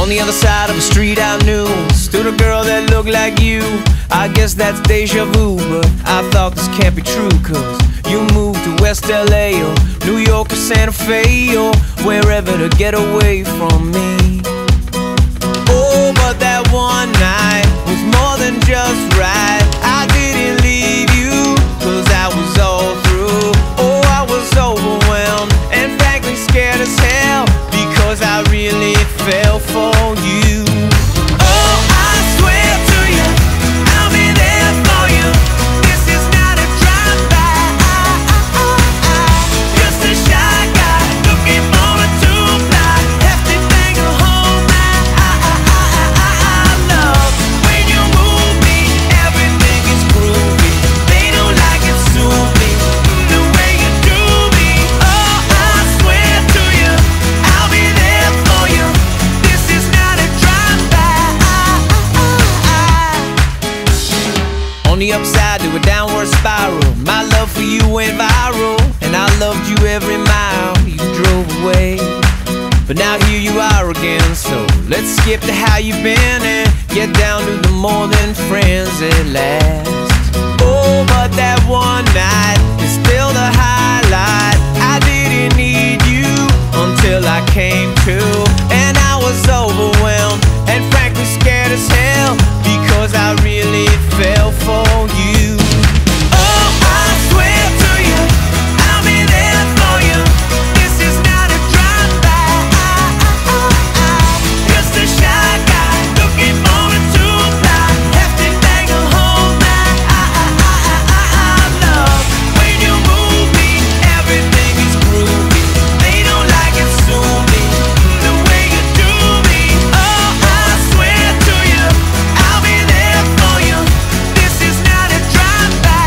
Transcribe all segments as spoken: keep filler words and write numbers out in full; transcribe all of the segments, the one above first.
On the other side of the street I knew stood a girl that looked like you. I guess that's deja vu, but I thought this can't be true, cause you moved to West L A or New York or Santa Fe or wherever to get away from me. Oh, but that one night was more than just right. I didn't leave you, cause I was all through. Oh, I was overwhelmed and frankly scared as hell, because I really fell for you. Oh, I swear to you, I'll be there for you. This is not a drive-by. Just a shy guy looking for a two-ply, hefty thing to hold my I love when you move me. Everything is groovy. They don't like it, sue me the way you do me. Oh, I swear to you, I'll be there for you. This is not a drive-by. On the upside to a downward spiral, my love for you went viral, and I loved you every mile you drove away. But now here you are again, so let's skip to how you've been and get down to the more than friends at last. Oh, but that one night is still the highlight. I didn't need you until I came to, and I was overwhelmed and frankly scared as hell, because I really fell for you. Oh, I swear to you, I'll be there for you. This is not a drive-by. Just a shy guy looking for a two-ply, hefty thing to hold my love when you move me. Everything is groovy. They don't like it, sue me the way you do me. Oh, I swear to you, I'll be there for you. This is not a drive-by.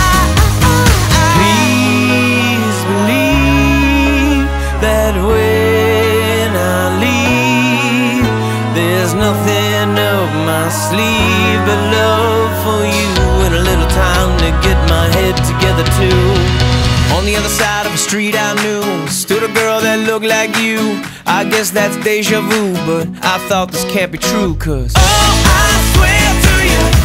Please believe that when I leave, there's nothing up my sleeve but love for you and a little time to get my head together too. On the other side of the street I knew stood a girl that looked like you. I guess that's deja vu, but I thought this can't be true, cause oh, I swear to you,